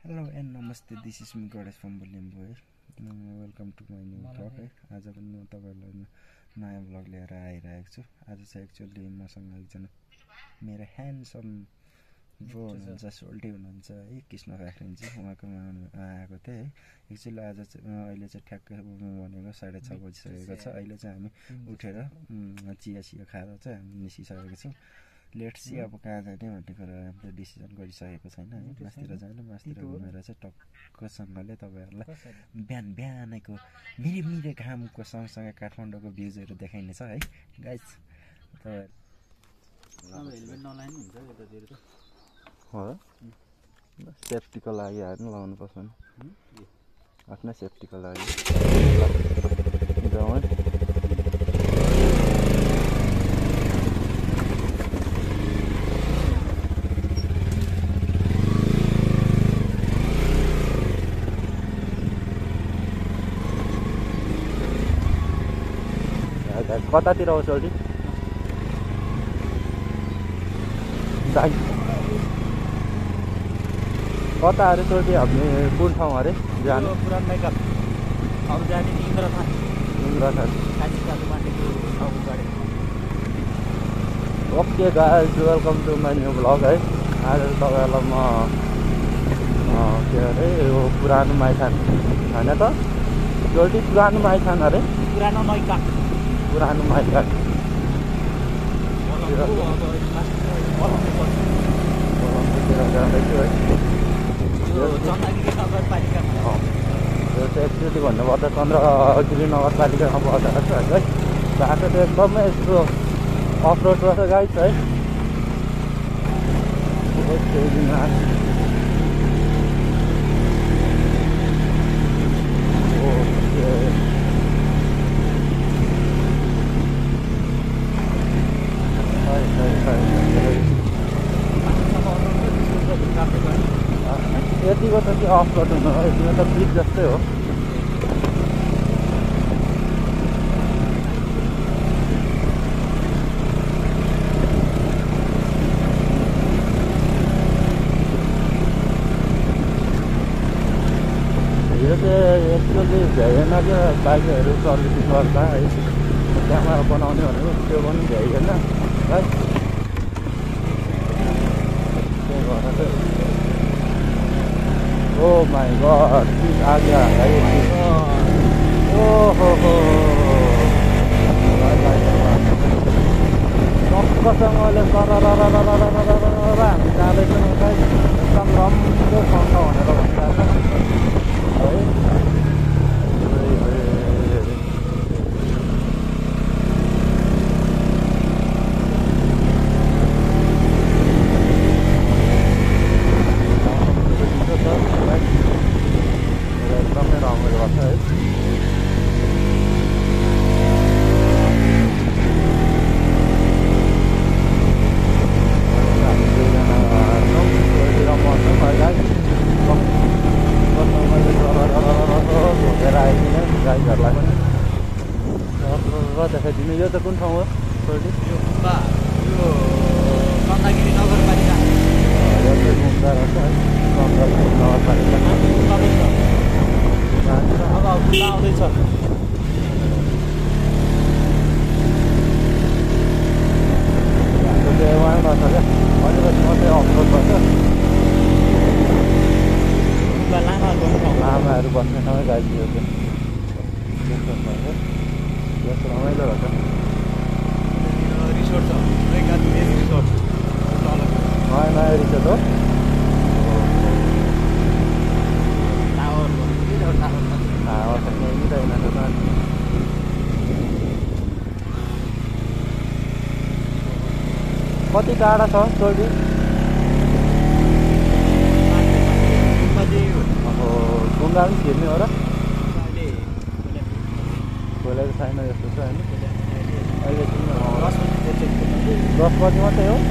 Hello and namaste. This is me Goddess from Bulimbo है. Welcome to my new vlog है. आज पनि म तपाईहरुलाई नयाँ vlog लिएर आइरहेको छु. आज चाहिँ एक्चुअली मसँग एकजना मेरो ह्यान्डसम ब्रो हुनुहुन्छ, सोल्टी हुनुहुन्छ है, कृष्ण फ्याक्ट्रीजी उहाँकोमा आएको थिए है. एक्चुअली आज चाहिँ अहिले चाहिँ ठ्याक्कै भनेको 6:30 बजिसकेको छ. अहिले चाहिँ हामी उठेर चिया खाएर चाहिँ हामी निस्किसकेको छौं. लेट्स सी अब कहाँ जाने भन्ने कुरा हामीले डिसिजन गरिसकेको छैन है. मास्तिर जाने मास्तिर घुमेर चाहिँ टक्कसँगले तपाईहरुलाई बिहानैको मिरे घामको सँगसँगै काठमाडौँको भ्यूजहरु देखाइनेछ है गाइस. अब हेलमेट नलाइनु हुन्छ यतातिर त हो सेफ्टीको लागि हार्नु लाउनु पर्छ नि. आफ्नै सेफ्टीको लागि जाउँ है. कतातिर हो सोल्टी? कता अरे सोल्टी हामी कुन ठाउँ अरे जानु? पुरानो मेकअप अब जाने इन्द्रथान okay guys, welcome to my new blog है. आज तपाईहरुलाई म के अरे यो पुरानो माइथान हैन त सोल्टी? पुरानो माइथान अरे पुरानो नैका पुरानो माइथान जाँदैछु है. यो चाहिँ एक्चुअली भन्नुपर्दा चन्द्रगिरी नगरपालिकामा पर्दछ है. बाटो त एकदमै यस्तो अफरोड रहेछ गाइस है. यतिको त के अफ रोड हुनु हो, यतिको त ब्रिज जस्तै हो. यो चाहिँ एक्चुअली भ्याएन क्या बाइकहरू सर्भिसिङ गर्दा है. क्यामेरा बनाउने भनेको त्यो पनि भ्याइएन है. त्यही भएर चाहिँ Oh my god, this आगे आ गया ये. ओहो टक्कसँगले हामी जाँदैछौँ गाइस. एकदम राम्रो ठाउँ भनेर भनिरहेको है. एकदमै राम्रो गर्छ है. हामी दुईजना घुमेर आइदिने गाइजहरूलाई पनि देखाइदिनु. यो चाहिँ कुन ठाउँ हो सोल्टी? यो चन्द्रगिरी नगरपालिका यो चाहिँ घुम्दा रहेछ है. चन्द्रगिरी नगरपालिका अब आउँदैछ. उहाँ गर्छ क्या अलिकति मात्रै अफरोड गर्छ. लामाहरू बस्ने ठाउँ गाइदियो चाहिँ रमाइलो रहेछ. रिसोर्ट छ रिसोर्ट नयाँ रिसोर्ट हो. कति टाढा छ सोल्टी? अब ढुङ्गा पनि छिर्ने हो र? खोला त छैन जस्तो छ होइन. अहिले 10 बजी मात्रै हो.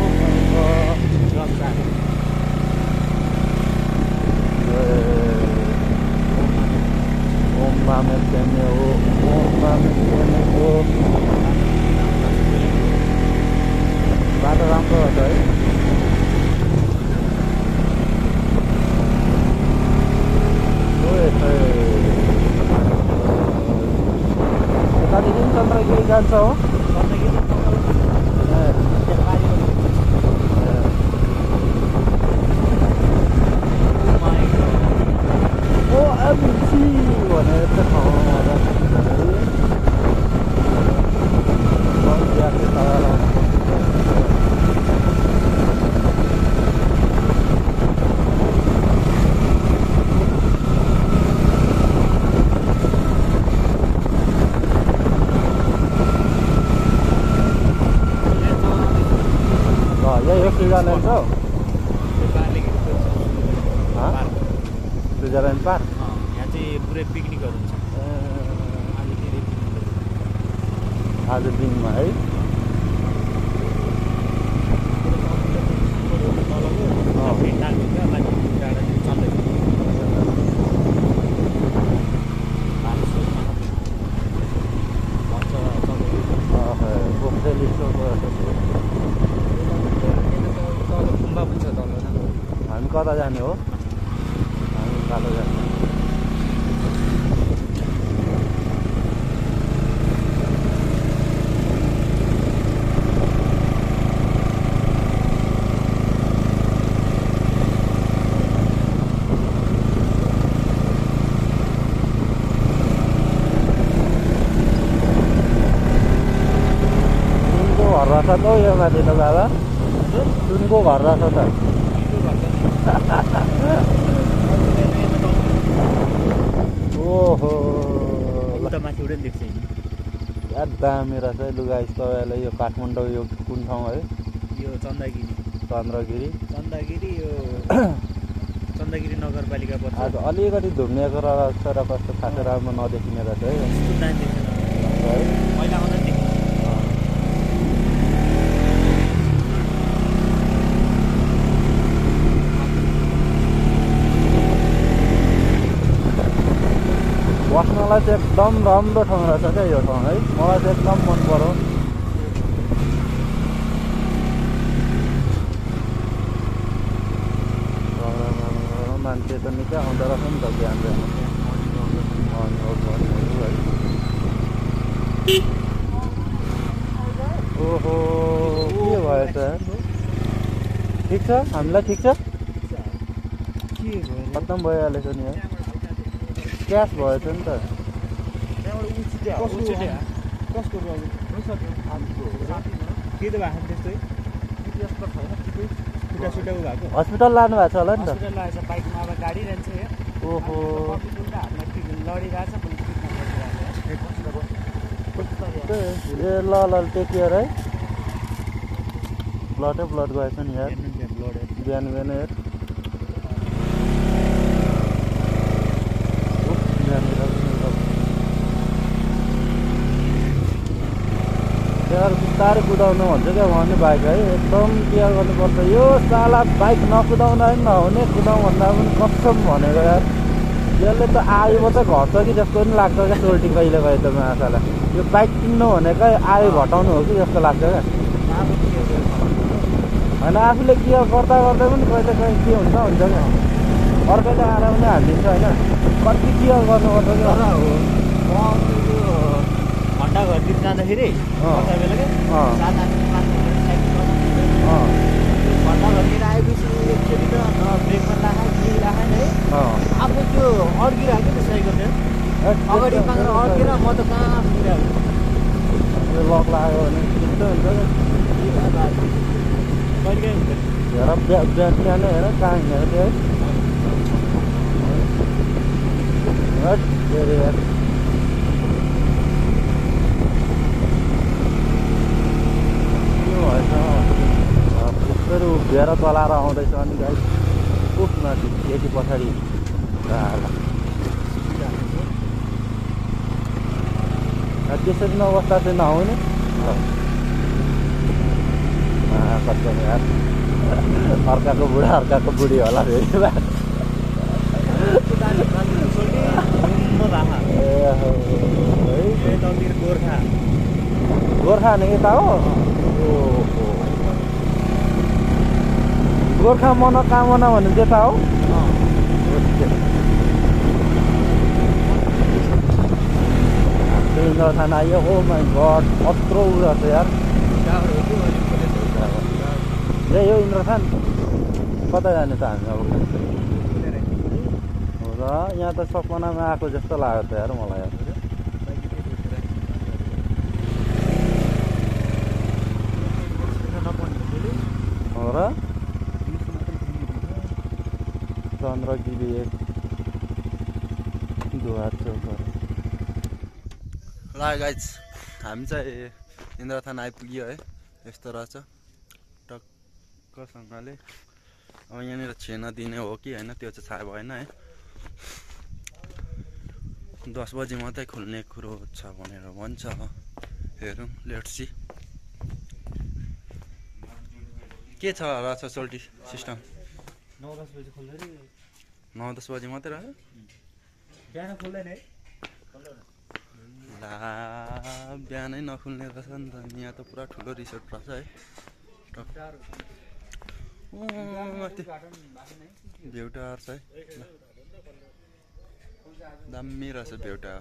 ओम बामे प्रेमे हो, ओम बामे प्रेमे हो. बाटो राम्रो हुन्छ है. जान्छ हो भनेर चाहिँ ठाउँमा यही हो स्विजरल्यान्ड हो स्विजरल्यान्ड पार्क यहाँ चाहिँ पुरै पिकनिकहरू हुन्छ आज दिनमा है हामी कता जाने हो हामी कालो जाने घर रहेछ त हौ यो माथि त बाबा सुनको घर रहेछ त ओहो माथि उठै देख्छ यार दामी रहेछ है लुगा तपाईँलाई यो काठमाडौँ यो कुन ठाउँ है यो चन्द्रगिरी यो चन्द्रगिरी नगरपालिका पर्छ आज अलिकति धुम्मिएको रहेछ र कस्तो खासै राम्रो नदेखिने रहेछ है पहिला आउँदा देखेँ बस्नलाई चाहिँ एकदम राम्रो ठाउँ रहेछ क्या यो ठाउँ है मलाई चाहिँ एकदम मन पर्यो मान्छे त निकै आउँदो रहेछ नि त बिहान ओहो के भएछ ठिक छ हामीलाई ठिक छ खत्तम भइहालेछ नि है क्यास भएछ नि त हस्पिटल लानु भएको छ होला नि त ओहो ए ल टेकियर है ब्लड गएछ नि यार बिहान हेर बिस्तारै कुदाउनु भन्छ क्या उहाँले बाइक है एकदम केयर गर्नुपर्छ यो साला बाइक नकुदाउँदा पनि नहुने कुदाउँ भन्दा पनि कसम भनेको यार यसले त आयु मात्रै घट्छ कि जस्तो पनि लाग्छ क्या सोल्टी कहिले गए त माछालाई यो बाइक किन्नु भनेकै आयु घटाउनु हो कि जस्तो लाग्छ क्या होइन आफूले केयर गर्दा पनि कहिले के हुन्छ क्या अर्कैले आएर पनि हालिदिन्छ होइन कति केयर गर्नुपर्छ क्या घन्टा घरतिर जाँदाखेरि घन्टा घरतिर आएपछि एकचोटि त ब्रेकमा राखेँ के राखेँ है आफू त्यो अड्किरहेको त्यो साइकल अगाडि पाएर अड्केर म त कहाँ पुगिरहेको लक लाग्यो भने त्यस्तो हुन्छ कहिले हुन्छ हेर बिहान हेर कहाँ हिँडेर त्यो है यार त्यसरी उभिएर चलाएर आउँदैछ अनि गाई उफ माथि यति पछाडि त्यसरी अवस्था चाहिँ नहुने कस्तो यार अर्काको बुढा अर्काको बुढी होला फेरि गोर्खा नि यता हो गोर्खा मनोकामना भन्ने त्यता हो इन्द्रथान आयो। ओ माई गड कत्रो उयो छ यार। यही हो इन्द्रथान। कता जाने त हामी अब? हो र यहाँ त सपनामा आएको जस्तो लाग्यो त यार मलाई यार। हो र चन्द्रगिरी एक दुवार चौक। ल गाइज हामी चाहिँ इन्द्रथान आइपुग्यो है। यस्तो रहेछ टक्कसँगले। अब यहाँनिर छेना दिने हो कि होइन त्यो चाहिँ थाहा भएन है। 10 बजी मात्रै खुल्ने कुरो छ भनेर भन्छ। हेरौँ लेट्स सी के छ रहेछ सोल्टी सिस्टम। 9-10 बजी खोल्दै 9-10 बजी मात्रै रह्यो। बिहान खोल्दैन है? ला बिहानै नखुल्ने रहेछ नि त। यहाँ त पुरा ठुलो रिसोर्ट रहेछ है। भ्यू टावर छ है। दामी रहेछ भ्यू टावर।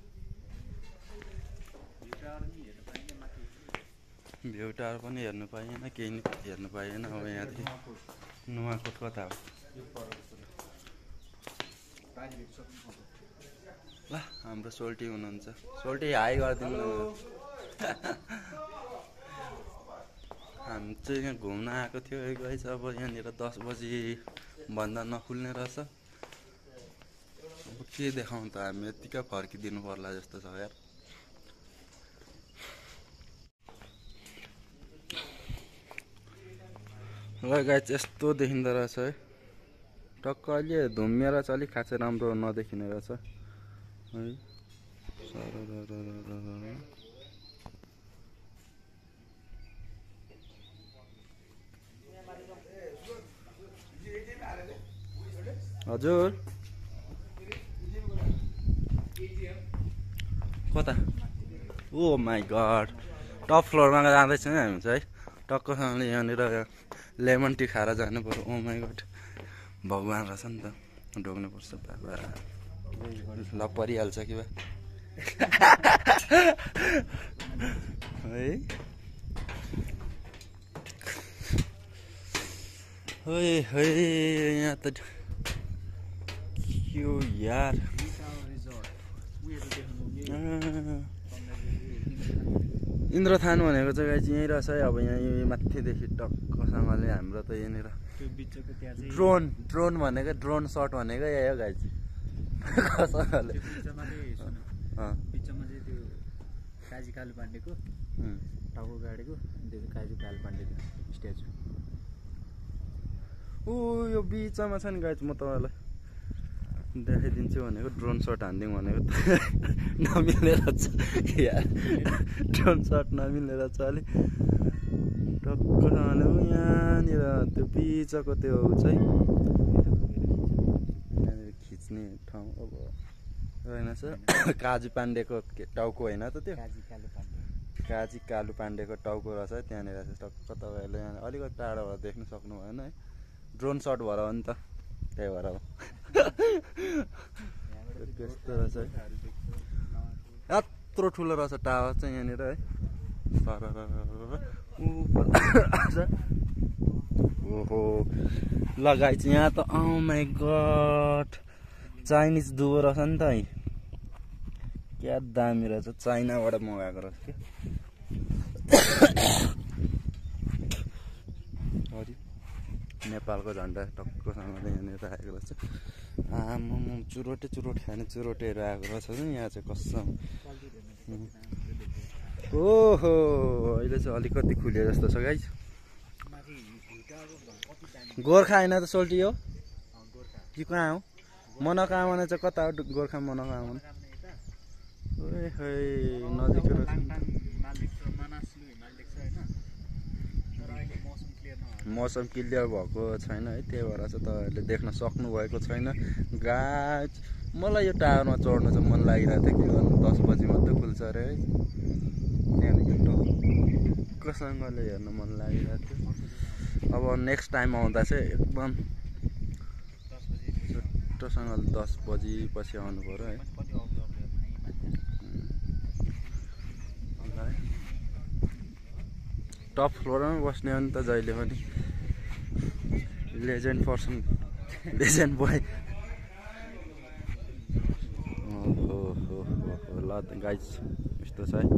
भ्यू टावर पनि हेर्नु पाइएन केही हेर्नु पाइएन। अब यहाँदेखि नुवाकोट कता हो ल हाम्रो सोल्टी हुनुहुन्छ। सोल्टी हाई गरिदिनु। हामी चाहिँ यहाँ घुम्न आएको थियो गाइस। अब यहाँनिर 10 बजी भन्दा नखुल्ने रहेछ। अब के देखाउँ त हामी यतिकै फर्किदिनु पर्ला जस्तो छ यार। ल गाइस यस्तो देखिँदो रहेछ है। टक्क अहिले धुम्मिएर चाहिँ अलिक खासै राम्रो नदेखिने रहेछ है। हजुर कता? ओ माई गड टप फ्लोरमा जाँदैछ नि हामी चाहिँ। टक्कसँगले यहाँनिर लेमन टी खाएर जानु पर्यो। ओ माई गड भगवान् रहेछ नि त। ढोग्नुपर्छ बाबा। ल परिहाल्छ कि बा है। है यहाँ त के यार। इन्द्रथान भनेको चाहिँ गाइस यहीँ रहेछ है। अब यहाँ माथिदेखि टक्कसँगले हाम्रो त यहाँनिर ड्रोन भनेको ड्रोन सट भनेको यही हो गाइस। कसैले पिक्चरमा चाहिँ त्यो काजी कालु पाण्डेको टाउको गाडेको त्यो काजी कालु पाण्डेको स्ट्याचु। ओ यो बिचमा छ नि गाइस। म तपाईँलाई देखाइदिन्छु भनेको ड्रोन सट हानिदिउँ भनेको नमिलेर छ यार। ड्रोन सट नमिलेर छ अलिक टक्कसँगले। यहाँनिर त्यो बिचको त्यो चाहिँ यहाँनिर खिच्ने ठाउँ अब रहेनछ। काजी पाण्डेको टाउको होइन त त्यो। काजी कालु पाण्डेको टाउको रहेछ त्यहाँनिर। टक्क तपाईँहरूले यहाँ अलिकति टाढोबाट देख्न सक्नु भएन है। ड्रोन सट भएर हो नि त त्यही भएर हो। त्यस्तो रहेछ है। यत्रो ठुलो रहेछ टावर चाहिँ यहाँनिर है। ओहो लगाइ चाहिँ यहाँ त। ओ माई गड चाइनिज दुबो रहेछ नि त है। क्या दामी रहेछ। चाइनाबाट मगाएको रहेछ क्या। नेपालको झन्डा टक्कसँगले यहाँनिर आएको रहेछ। आमा चुरोटे खाने चुरोटेहरू आएको रहेछ नि यहाँ चाहिँ कसम। ओहो अहिले चाहिँ अलिकति खुल्यो जस्तो छ गाइस। गोर्खा होइन त सोल्टी हो कि कहाँ हो? मनोकामना चाहिँ कता हो? गोर्खा मनोकामना। ओए है नजिक रहेछ। मौसम क्लियर भएको छैन है। त्यही भएर चाहिँ तपाईँहरूले देख्न सक्नुभएको छैन गाइस। मलाई यो टावरमा चढ्न चाहिँ मन लागिरहेको थियो। के गर्नु 10 बजी मात्रै खुल्छ अरे है। त्यहाँदेखि टक्कसँगले हेर्न मन लागिरहेको थियो। अब नेक्स्ट टाइम आउँदा चाहिँ एकदम छिट्टोसँगले 10 बजी पछि आउनु पर्यो है। टप फ्लोरमै बस्ने हो नि त जहिले पनि लेजेन्ड पर्सन लेजेन्ड बोय ल गाइज यस्तो छ है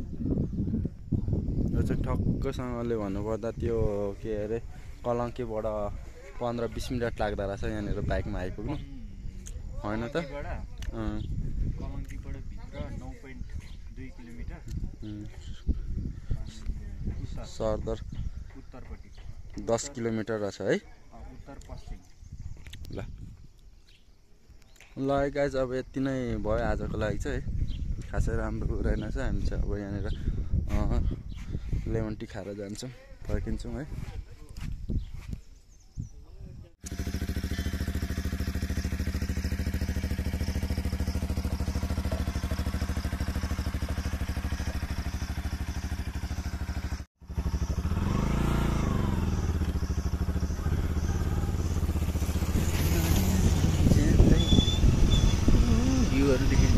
यो चाहिँ ठक्कसँगले भन्नुपर्दा त्यो के अरे कलङ्कीबाट 15-20 मिनट लाग्दो रहेछ यहाँनिर बाइकमा आइपुग्नु होइन त कलङ्कीबाट भित्र 9.2 किलोमिटर सरदर उत्तरपट्टि 10 किलोमिटर रहेछ है उत्तर पश्चिम ल गाइज अब यति नै भयो आजको लागि चाहिँ खासै राम्रो रहेनछ हामी चाहिँ अब यहाँनिर लेमन टी खाएर जान्छौँ फर्किन्छौँ है भ्यूहरू देखिन्छ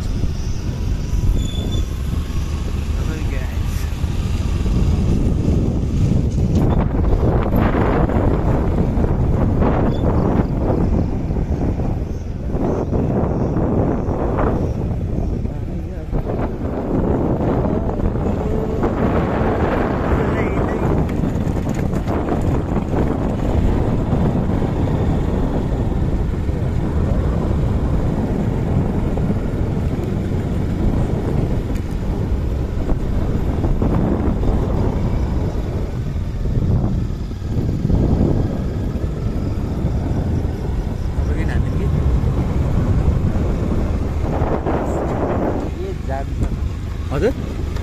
हजुर